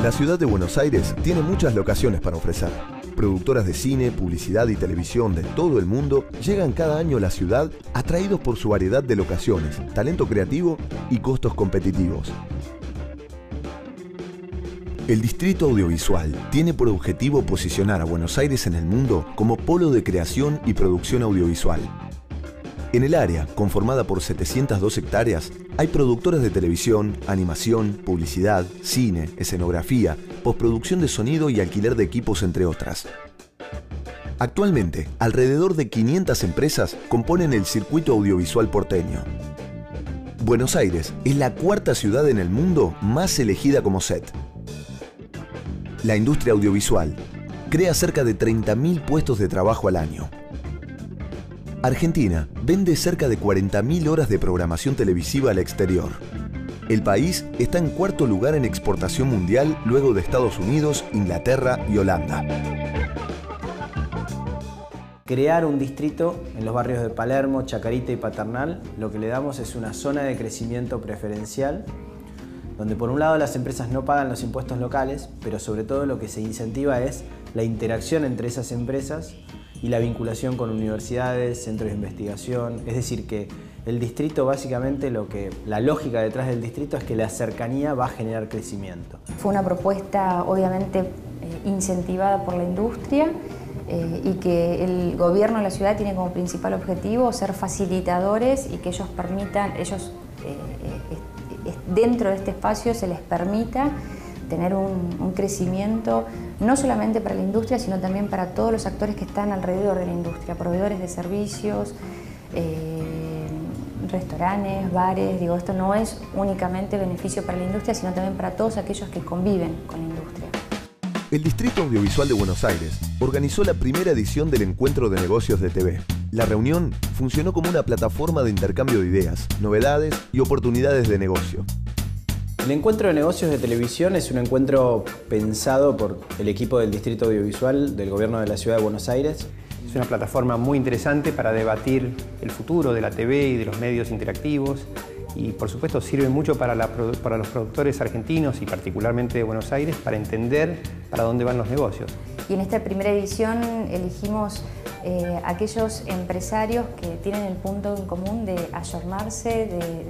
La ciudad de Buenos Aires tiene muchas locaciones para ofrecer. Productoras de cine, publicidad y televisión de todo el mundo llegan cada año a la ciudad atraídos por su variedad de locaciones, talento creativo y costos competitivos. El Distrito Audiovisual tiene por objetivo posicionar a Buenos Aires en el mundo como polo de creación y producción audiovisual. En el área, conformada por 702 hectáreas, hay productoras de televisión, animación, publicidad, cine, escenografía, postproducción de sonido y alquiler de equipos, entre otras. Actualmente, alrededor de 500 empresas componen el circuito audiovisual porteño. Buenos Aires es la cuarta ciudad en el mundo más elegida como set. La industria audiovisual crea cerca de 30.000 puestos de trabajo al año. Argentina vende cerca de 40.000 horas de programación televisiva al exterior. El país está en cuarto lugar en exportación mundial luego de Estados Unidos, Inglaterra y Holanda. Crear un distrito en los barrios de Palermo, Chacarita y Paternal, lo que le damos es una zona de crecimiento preferencial, donde por un lado las empresas no pagan los impuestos locales, pero sobre todo lo que se incentiva es la interacción entre esas empresas y la vinculación con universidades, centros de investigación. Es decir, que el distrito básicamente la lógica detrás del distrito es que la cercanía va a generar crecimiento. Fue una propuesta obviamente incentivada por la industria y que el gobierno de la ciudad tiene como principal objetivo ser facilitadores y que ellos permitan, dentro de este espacio se les permita tener un crecimiento no solamente para la industria, sino también para todos los actores que están alrededor de la industria, proveedores de servicios, restaurantes, bares. Digo, esto no es únicamente beneficio para la industria, sino también para todos aquellos que conviven con la industria. El Distrito Audiovisual de Buenos Aires organizó la primera edición del Encuentro de Negocios de TV. La reunión funcionó como una plataforma de intercambio de ideas, novedades y oportunidades de negocio. El Encuentro de Negocios de Televisión es un encuentro pensado por el equipo del Distrito Audiovisual del Gobierno de la Ciudad de Buenos Aires. Es una plataforma muy interesante para debatir el futuro de la TV y de los medios interactivos y por supuesto sirve mucho para los productores argentinos y particularmente de Buenos Aires para entender para dónde van los negocios. Y en esta primera edición elegimos aquellos empresarios que tienen el punto en común de ayornarse,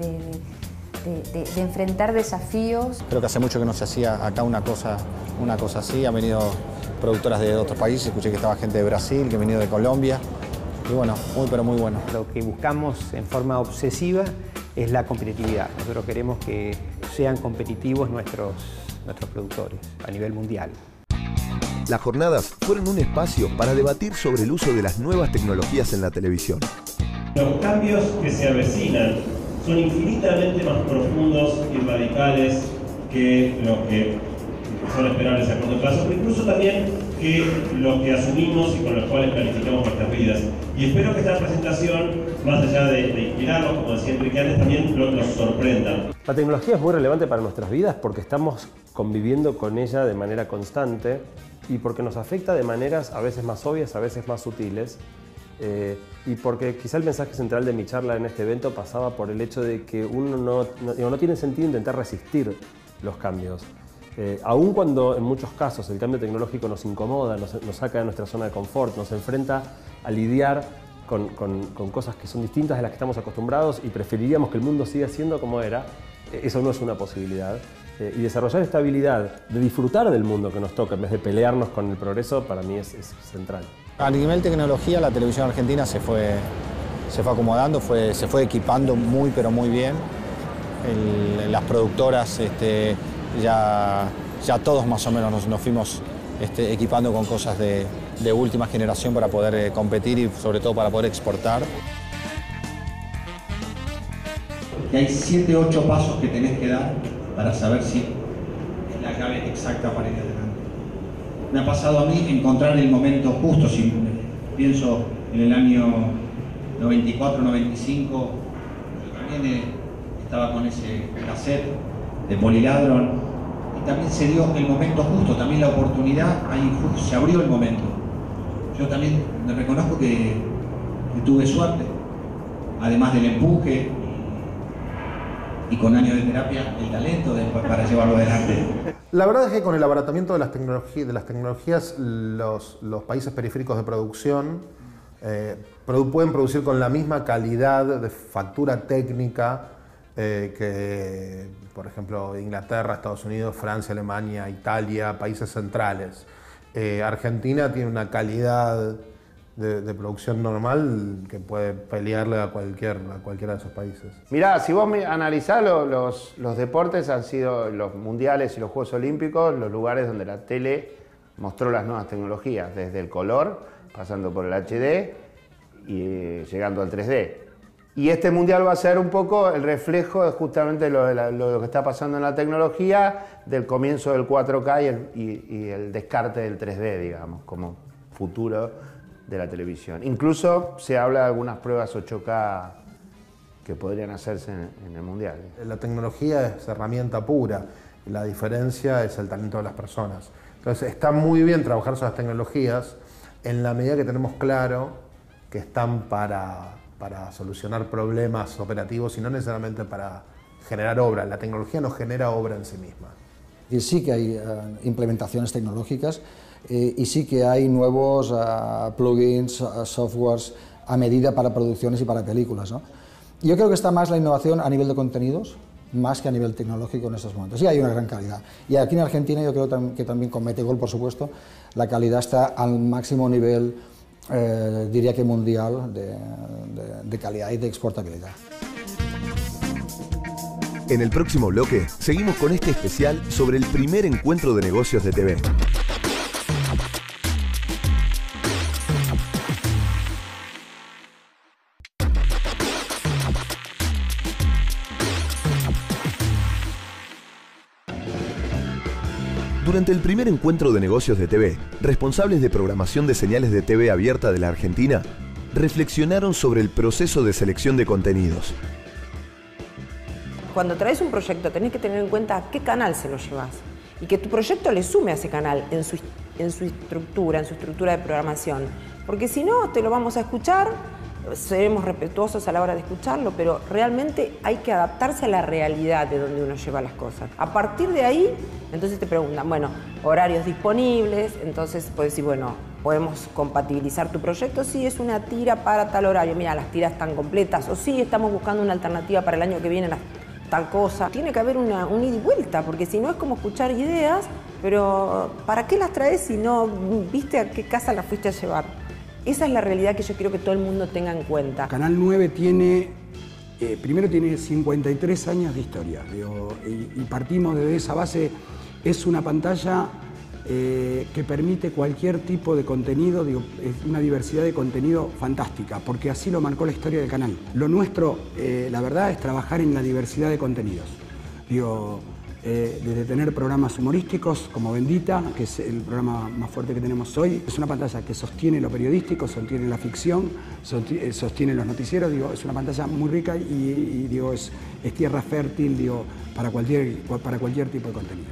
de enfrentar desafíos. Creo que hace mucho que no se hacía acá una cosa así. Han venido productoras de otros países, escuché que estaba gente de Brasil, que ha venido de Colombia. Y bueno, muy pero muy bueno. Lo que buscamos en forma obsesiva es la competitividad. Nosotros queremos que sean competitivos nuestros productores a nivel mundial. Las jornadas fueron un espacio para debatir sobre el uso de las nuevas tecnologías en la televisión. Los cambios que se avecinan son infinitamente más profundos y radicales que lo que son esperables a corto plazo, pero incluso también que lo que asumimos y con los cuales planificamos nuestras vidas. Y espero que esta presentación, más allá de inspirarnos, como decía Enrique antes, también nos sorprenda. La tecnología es muy relevante para nuestras vidas porque estamos conviviendo con ella de manera constante y porque nos afecta de maneras a veces más obvias, a veces más sutiles. Y porque quizá el mensaje central de mi charla en este evento pasaba por el hecho de que uno no tiene sentido intentar resistir los cambios. Aun cuando en muchos casos el cambio tecnológico nos incomoda, nos saca de nuestra zona de confort, nos enfrenta a lidiar con cosas que son distintas de las que estamos acostumbrados y preferiríamos que el mundo siga siendo como era, eso no es una posibilidad. Y desarrollar esta habilidad de disfrutar del mundo que nos toca en vez de pelearnos con el progreso, para mí es central. A nivel tecnología, la televisión argentina se fue acomodando, se fue equipando muy pero muy bien. Las productoras ya todos más o menos nos fuimos equipando con cosas de última generación para poder competir y sobre todo para poder exportar. Que hay 7 u 8 pasos que tenés que dar para saber si es la llave exacta para ir adelante. Me ha pasado a mí encontrar el momento justo, si pienso en el año 94-95, yo también estaba con ese cassette de Poliladron y también se dio el momento justo, también la oportunidad, ahí se abrió el momento. Yo también me reconozco que tuve suerte, además del empuje y con años de terapia el talento después para llevarlo adelante. La verdad es que con el abaratamiento de las tecnologías los países periféricos de producción pueden producir con la misma calidad de factura técnica que, por ejemplo, Inglaterra, Estados Unidos, Francia, Alemania, Italia, países centrales. Argentina tiene una calidad de producción normal que puede pelearle a cualquiera de esos países. Mirá, si vos analizás los deportes, han sido los mundiales y los Juegos Olímpicos los lugares donde la tele mostró las nuevas tecnologías, desde el color, pasando por el HD y llegando al 3D. Y este mundial va a ser un poco el reflejo de justamente lo que está pasando en la tecnología, del comienzo del 4K y el descarte del 3D, digamos, como futuro de la televisión. Incluso se habla de algunas pruebas 8K que podrían hacerse en el mundial. La tecnología es herramienta pura, la diferencia es el talento de las personas. Entonces está muy bien trabajar sobre las tecnologías en la medida que tenemos claro que están para solucionar problemas operativos y no necesariamente para generar obra. La tecnología no genera obra en sí misma. Y sí que hay implementaciones tecnológicas y sí que hay nuevos plugins, softwares a medida para producciones y para películas, ¿no? Yo creo que está más la innovación a nivel de contenidos, más que a nivel tecnológico en estos momentos. Sí hay una gran calidad. Y aquí en Argentina yo creo que también con Metegol, por supuesto, la calidad está al máximo nivel, diría que mundial, de calidad y de exportabilidad. En el próximo bloque, seguimos con este especial sobre el primer encuentro de negocios de TV. Durante el primer encuentro de negocios de TV, responsables de programación de señales de TV abierta de la Argentina reflexionaron sobre el proceso de selección de contenidos. Cuando traes un proyecto tenés que tener en cuenta a qué canal se lo llevas y que tu proyecto le sume a ese canal en su estructura de programación. Porque si no, te lo vamos a escuchar, seremos respetuosos a la hora de escucharlo, pero realmente hay que adaptarse a la realidad de donde uno lleva las cosas. A partir de ahí, entonces te preguntan, bueno, horarios disponibles, entonces puedes decir, bueno, podemos compatibilizar tu proyecto, sí, es una tira para tal horario, mira, las tiras están completas, o sí, estamos buscando una alternativa para el año que viene, tal cosa. Tiene que haber un ida y vuelta, porque si no es como escuchar ideas, pero ¿para qué las traes si no viste a qué casa las fuiste a llevar? Esa es la realidad que yo quiero que todo el mundo tenga en cuenta. Canal 9 tiene, primero tiene 53 años de historia, digo, y partimos de esa base. Es una pantalla que permite cualquier tipo de contenido, digo, es una diversidad de contenido fantástica, porque así lo marcó la historia del canal. Lo nuestro, la verdad, es trabajar en la diversidad de contenidos. Digo, desde tener programas humorísticos como Bendita, que es el programa más fuerte que tenemos hoy. Es una pantalla que sostiene lo periodístico, sostiene la ficción, sostiene los noticieros. Digo, es una pantalla muy rica y digo, es tierra fértil, digo, para cualquier tipo de contenido.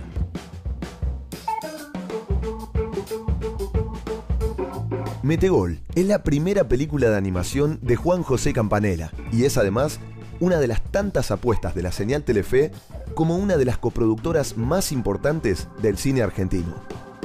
Metegol es la primera película de animación de Juan José Campanella y es además una de las tantas apuestas de la señal Telefe como una de las coproductoras más importantes del cine argentino.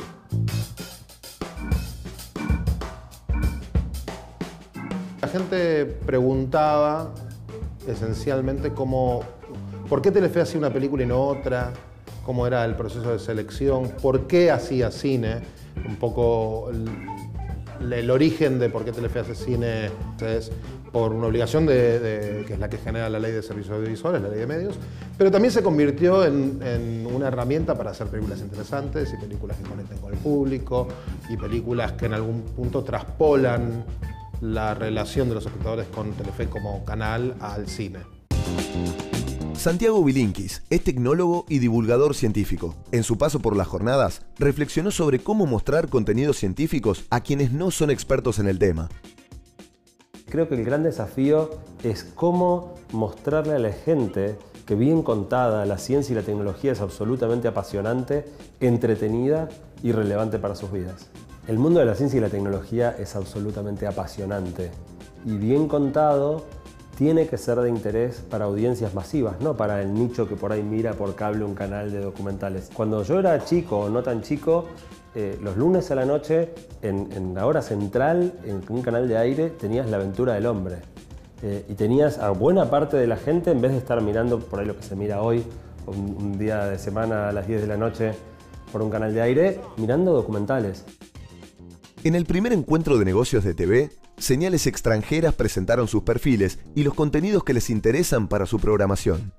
La gente preguntaba esencialmente por qué Telefe hacía una película y no otra, cómo era el proceso de selección, por qué hacía cine, un poco el origen de por qué Telefe hace cine es por una obligación que es la que genera la ley de servicios audiovisuales, la ley de medios, pero también se convirtió en una herramienta para hacer películas interesantes y películas que conecten con el público y películas que en algún punto traspolan la relación de los espectadores con Telefe como canal al cine. Santiago Bilinkis es tecnólogo y divulgador científico. En su paso por las jornadas, reflexionó sobre cómo mostrar contenidos científicos a quienes no son expertos en el tema. Creo que el gran desafío es cómo mostrarle a la gente que bien contada la ciencia y la tecnología es absolutamente apasionante, entretenida y relevante para sus vidas. El mundo de la ciencia y la tecnología es absolutamente apasionante y bien contado tiene que ser de interés para audiencias masivas, no para el nicho que por ahí mira por cable un canal de documentales. Cuando yo era chico o no tan chico, los lunes a la noche, en la hora central, en un canal de aire, tenías La Aventura del Hombre. Y tenías a buena parte de la gente, en vez de estar mirando por ahí lo que se mira hoy, un día de semana a las 10 de la noche por un canal de aire, mirando documentales. En el primer encuentro de negocios de TV, señales extranjeras presentaron sus perfiles y los contenidos que les interesan para su programación.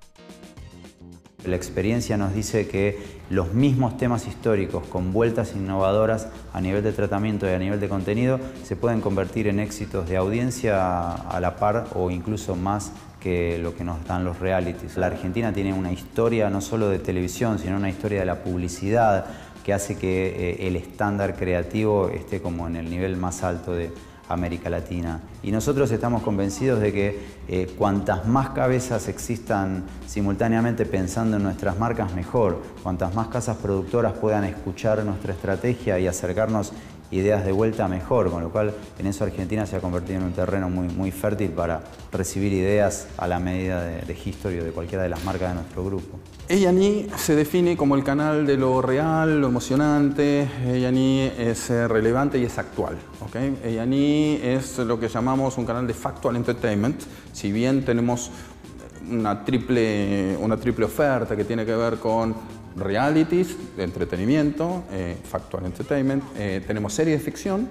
La experiencia nos dice que los mismos temas históricos con vueltas innovadoras a nivel de tratamiento y a nivel de contenido se pueden convertir en éxitos de audiencia a la par o incluso más que lo que nos dan los realities. La Argentina tiene una historia no solo de televisión, sino una historia de la publicidad que hace que el estándar creativo esté como en el nivel más alto de América Latina. Y nosotros estamos convencidos de que cuantas más cabezas existan simultáneamente pensando en nuestras marcas, mejor. Cuantas más casas productoras puedan escuchar nuestra estrategia y acercarnos ideas de vuelta, mejor. Con lo cual, en eso Argentina se ha convertido en un terreno muy fértil para recibir ideas a la medida de History o de cualquiera de las marcas de nuestro grupo. A&E se define como el canal de lo real, lo emocionante. A&E es relevante y es actual. ¿Okay? A&E es lo que llamamos un canal de factual entertainment. Si bien tenemos una triple oferta que tiene que ver con realities, de entretenimiento, factual entertainment, tenemos series de ficción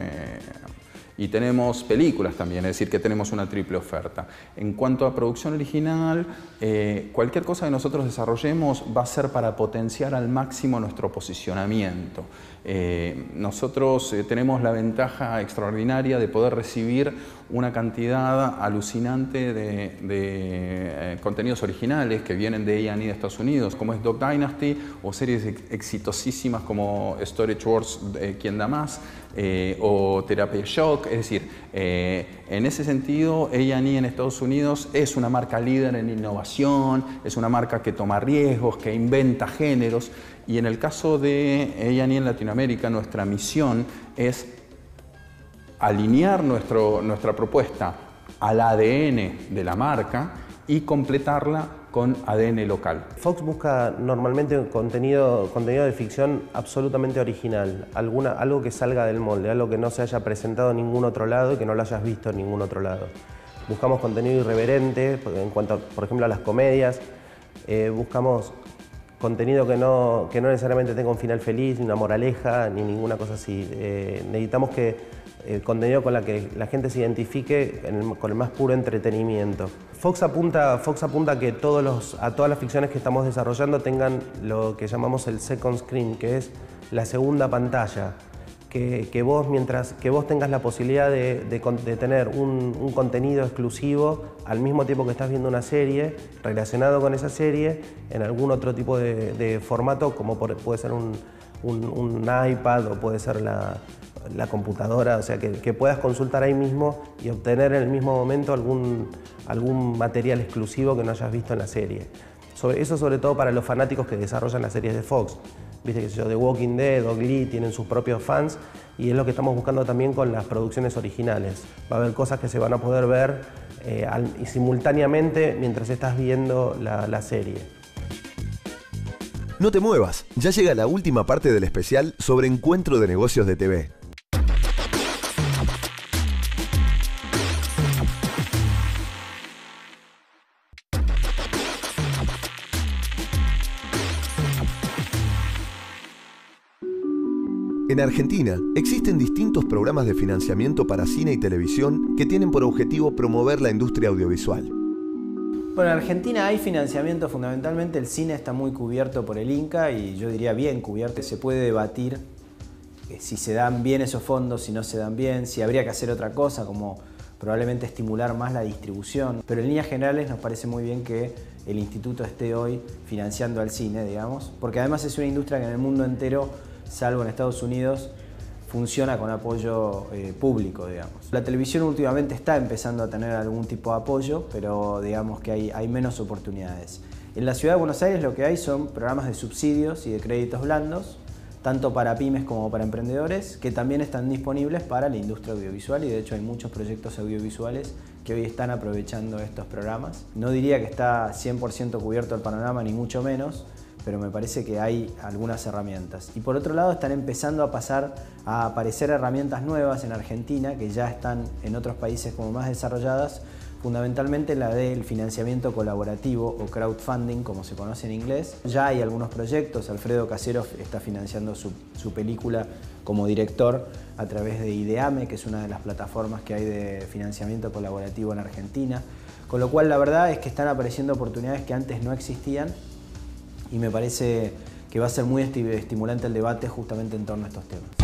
y tenemos películas también, es decir, que tenemos una triple oferta. En cuanto a producción original, cualquier cosa que nosotros desarrollemos va a ser para potenciar al máximo nuestro posicionamiento. Nosotros tenemos la ventaja extraordinaria de poder recibir una cantidad alucinante de contenidos originales que vienen de A&E de Estados Unidos, como es Dog Dynasty o series exitosísimas como Storage Wars, ¿Quién da más? O Terapia Shock. Es decir, en ese sentido, A&E en Estados Unidos es una marca líder en innovación, es una marca que toma riesgos, que inventa géneros. Y en el caso de A&E en Latinoamérica, nuestra misión es alinear nuestra propuesta al ADN de la marca y completarla con ADN local. Fox busca normalmente contenido de ficción absolutamente original, algo que salga del molde, algo que no se haya presentado en ningún otro lado y que no lo hayas visto en ningún otro lado. Buscamos contenido irreverente en cuanto, por ejemplo, a las comedias. Buscamos contenido que no necesariamente tenga un final feliz, ni una moraleja, ni ninguna cosa así. Necesitamos contenido con la que la gente se identifique con el más puro entretenimiento. Fox apunta a que todas las ficciones que estamos desarrollando tengan lo que llamamos el second screen, que es la segunda pantalla. Que vos tengas la posibilidad de tener un contenido exclusivo al mismo tiempo que estás viendo una serie, relacionado con esa serie, en algún otro tipo de formato, como puede ser un iPad o puede ser la computadora, o sea, que puedas consultar ahí mismo y obtener en el mismo momento algún material exclusivo que no hayas visto en la serie. Eso sobre todo para los fanáticos que desarrollan las series de Fox. Viste que The Walking Dead o Glee tienen sus propios fans y es lo que estamos buscando también con las producciones originales. Va a haber cosas que se van a poder ver simultáneamente mientras estás viendo la serie. No te muevas, ya llega la última parte del especial sobre Encuentro de Negocios de TV. En Argentina existen distintos programas de financiamiento para cine y televisión que tienen por objetivo promover la industria audiovisual. Bueno, en Argentina hay financiamiento, fundamentalmente el cine está muy cubierto por el INCA y yo diría bien cubierto. Se puede debatir si se dan bien esos fondos, si no se dan bien, si habría que hacer otra cosa como probablemente estimular más la distribución. Pero en líneas generales nos parece muy bien que el instituto esté hoy financiando al cine, digamos, porque además es una industria que en el mundo entero, salvo en Estados Unidos, funciona con apoyo público, digamos. La televisión últimamente está empezando a tener algún tipo de apoyo, pero digamos que hay menos oportunidades. En la ciudad de Buenos Aires lo que hay son programas de subsidios y de créditos blandos, tanto para pymes como para emprendedores, que también están disponibles para la industria audiovisual y de hecho hay muchos proyectos audiovisuales que hoy están aprovechando estos programas. No diría que está 100% cubierto el panorama, ni mucho menos, pero me parece que hay algunas herramientas. Y por otro lado están empezando a aparecer herramientas nuevas en Argentina que ya están en otros países como más desarrolladas, fundamentalmente la del financiamiento colaborativo o crowdfunding, como se conoce en inglés. Ya hay algunos proyectos, Alfredo Casero está financiando su película como director a través de Ideame, que es una de las plataformas que hay de financiamiento colaborativo en Argentina. Con lo cual la verdad es que están apareciendo oportunidades que antes no existían y me parece que va a ser muy estimulante el debate justamente en torno a estos temas.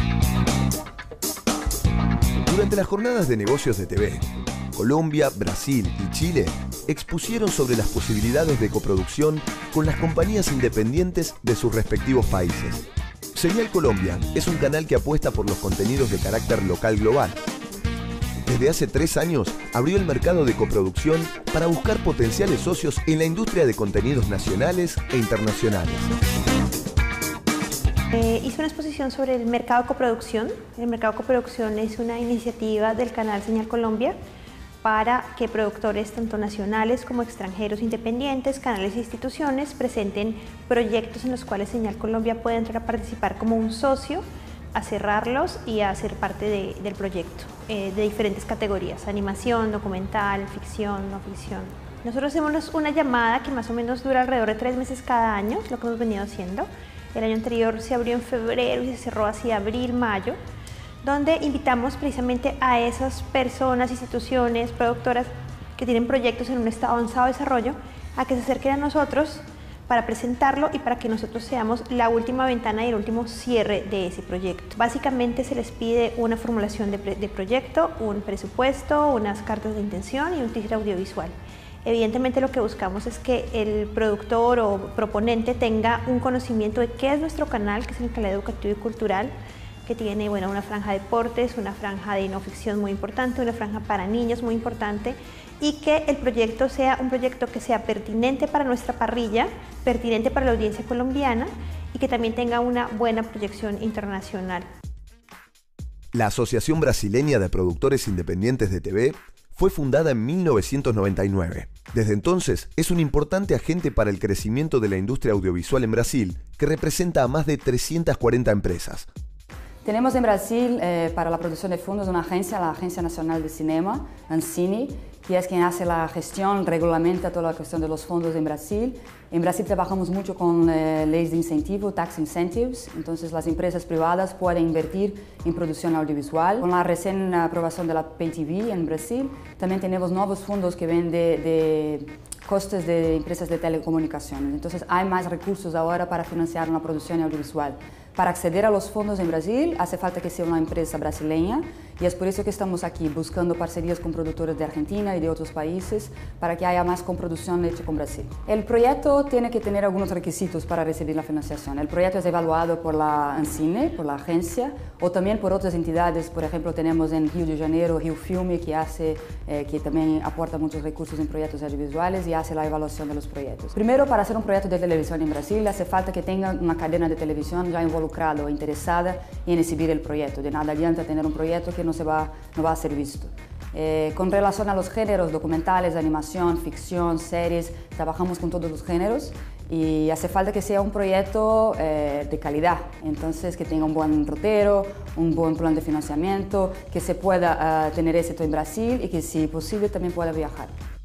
Durante las jornadas de negocios de TV, Colombia, Brasil y Chile expusieron sobre las posibilidades de coproducción con las compañías independientes de sus respectivos países. Señal Colombia es un canal que apuesta por los contenidos de carácter local global. Desde hace 3 años abrió el mercado de coproducción para buscar potenciales socios en la industria de contenidos nacionales e internacionales. Hice una exposición sobre el mercado coproducción. El mercado coproducción es una iniciativa del canal Señal Colombia para que productores tanto nacionales como extranjeros independientes, canales e instituciones presenten proyectos en los cuales Señal Colombia puede entrar a participar como un socio, a cerrarlos y a ser parte del proyecto de diferentes categorías: animación, documental, ficción, no ficción. Nosotros hacemos una llamada que más o menos dura alrededor de 3 meses cada año, lo que hemos venido haciendo. El año anterior se abrió en febrero y se cerró hacia abril, mayo, donde invitamos precisamente a esas personas, instituciones, productoras que tienen proyectos en un estado avanzado de desarrollo a que se acerquen a nosotros para presentarlo y para que nosotros seamos la última ventana y el último cierre de ese proyecto. Básicamente se les pide una formulación de proyecto, un presupuesto, unas cartas de intención y un teaser audiovisual. Evidentemente lo que buscamos es que el productor o proponente tenga un conocimiento de qué es nuestro canal, que es el canal educativo y cultural, que tiene una franja de deportes, una franja de no ficción muy importante, una franja para niños muy importante, y que el proyecto sea un proyecto que sea pertinente para nuestra parrilla, pertinente para la audiencia colombiana y que también tenga una buena proyección internacional. La Asociación Brasileña de Productores Independientes de TV fue fundada en 1999. Desde entonces es un importante agente para el crecimiento de la industria audiovisual en Brasil, que representa a más de 340 empresas. Tenemos en Brasil, para la producción de fondos, una agencia, la Agencia Nacional de Cinema, Ancine, que es quien hace la gestión, regulamenta toda la cuestión de los fondos en Brasil. En Brasil trabajamos mucho con leyes de incentivo, tax incentives, entonces las empresas privadas pueden invertir en producción audiovisual. Con la recién aprobación de la Pay TV en Brasil, también tenemos nuevos fondos que ven de costes de empresas de telecomunicaciones. Entonces hay más recursos ahora para financiar una producción audiovisual. Para acceder a los fondos en Brasil hace falta que sea una empresa brasileña y es por eso que estamos aquí buscando parcerías con productores de Argentina y de otros países para que haya más coproducción hecha con Brasil. El proyecto tiene que tener algunos requisitos para recibir la financiación. El proyecto es evaluado por la Ancine, por la agencia, o también por otras entidades. Por ejemplo, tenemos en Río de Janeiro Rio Filme, que también aporta muchos recursos en proyectos audiovisuales y hace la evaluación de los proyectos. Primero, para hacer un proyecto de televisión en Brasil hace falta que tenga una cadena de televisión ya involucrada o interesada en exhibir el proyecto. De nada adianta tener un proyecto que no va a ser visto. Con relación a los géneros, documentales, animación, ficción, series, trabajamos con todos los géneros y hace falta que sea un proyecto de calidad, entonces que tenga un buen rotero, un buen plan de financiamiento, que se pueda tener éxito en Brasil y que si posible también pueda viajar.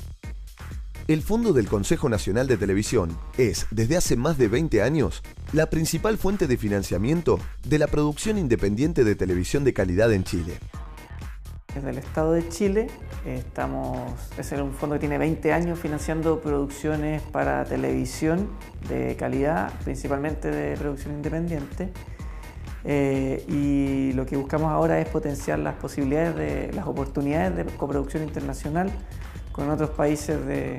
El Fondo del Consejo Nacional de Televisión es, desde hace más de 20 años, la principal fuente de financiamiento de la producción independiente de televisión de calidad en Chile. Desde el Estado de Chile es un fondo que tiene 20 años financiando producciones para televisión de calidad, principalmente de producción independiente. Y lo que buscamos ahora es potenciar las posibilidades, las oportunidades de coproducción internacional con otros países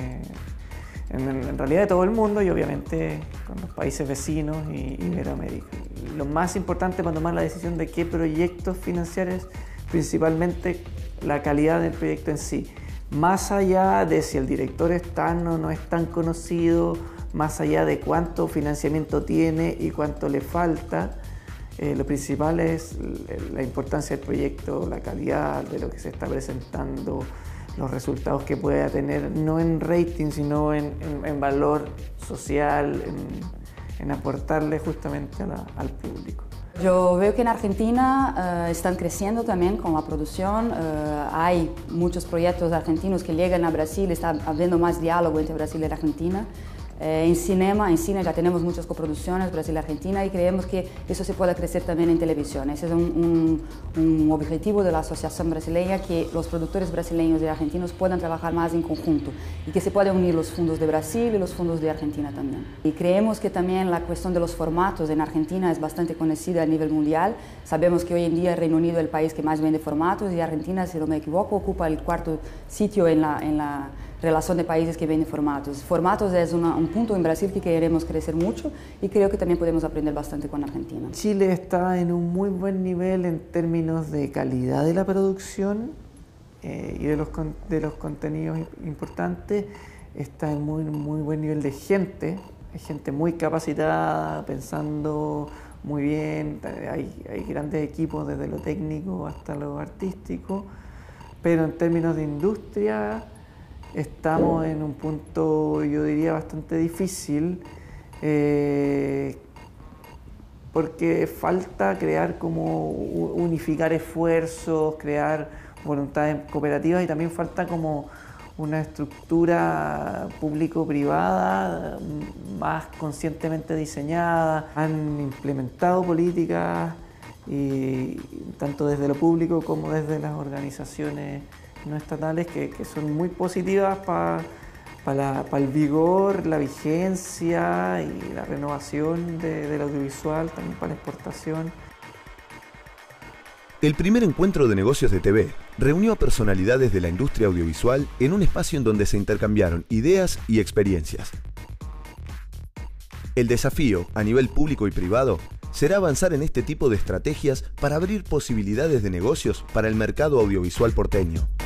en realidad de todo el mundo y obviamente con los países vecinos y Iberoamérica. Lo más importante para tomar la decisión de qué proyectos financiar es principalmente la calidad del proyecto en sí. Más allá de si el director es tan o no es tan conocido, más allá de cuánto financiamiento tiene y cuánto le falta, Lo principal es la importancia del proyecto, la calidad de lo que se está presentando, los resultados que pueda tener, no en rating, sino en valor social, en aportarle justamente al público. Yo veo que en Argentina están creciendo también con la producción. Hay muchos proyectos argentinos que llegan a Brasil, está habiendo más diálogo entre Brasil y Argentina. En cine ya tenemos muchas coproducciones Brasil-Argentina y creemos que eso se puede crecer también en televisión. Ese es un objetivo de la Asociación Brasileña, que los productores brasileños y argentinos puedan trabajar más en conjunto y que se puedan unir los fondos de Brasil y los fondos de Argentina también. Y creemos que también la cuestión de los formatos en Argentina es bastante conocida a nivel mundial. Sabemos que hoy en día el Reino Unido es el país que más vende formatos y Argentina, si no me equivoco, ocupa el 4º sitio en la relación de países que venden formatos. Formatos es un punto en Brasil que queremos crecer mucho y creo que también podemos aprender bastante con Argentina. Chile está en un muy buen nivel en términos de calidad de la producción y de los contenidos importantes. Está en muy buen nivel de gente. Hay gente muy capacitada, pensando muy bien. Hay grandes equipos desde lo técnico hasta lo artístico. Pero en términos de industria, estamos en un punto, yo diría, bastante difícil, porque falta crear como unificar esfuerzos, crear voluntades cooperativas y también falta como una estructura público-privada más conscientemente diseñada. Han implementado políticas y tanto desde lo público como desde las organizaciones no estatales que son muy positivas para el vigor, la vigencia y la renovación del audiovisual, también para la exportación. El primer encuentro de negocios de TV reunió a personalidades de la industria audiovisual en un espacio en donde se intercambiaron ideas y experiencias. El desafío, a nivel público y privado, será avanzar en este tipo de estrategias para abrir posibilidades de negocios para el mercado audiovisual porteño.